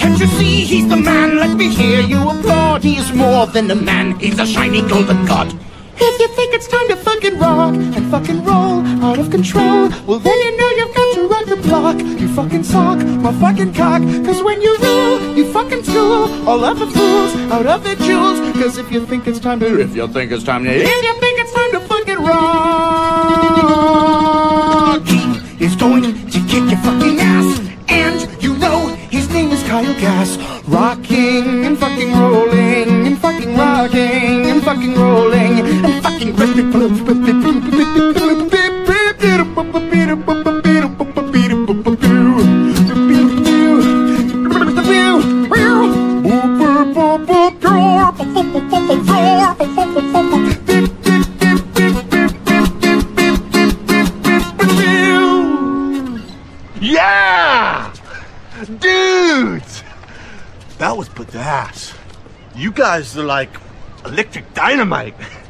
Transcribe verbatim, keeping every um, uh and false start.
Can't you see he's the man? Let me hear you applaud. He is more than a man, he's a shiny golden god. If you think it's time to fucking rock and fucking roll out of control, well then you know you've got to rock the block. You fucking sock my fucking cock, cause when you rule, you fucking school all of the fools out of their jewels. Cause if you think it's time to, if you think it's time to, if you think it's time to fucking rock, he is going to kick your fucking ass. And you know his name is Kyle Gass. Rocking and fucking rolling and fucking rocking and fucking rolling and fucking Yeah! Dudes! That was badass. You guys are like electric dynamite.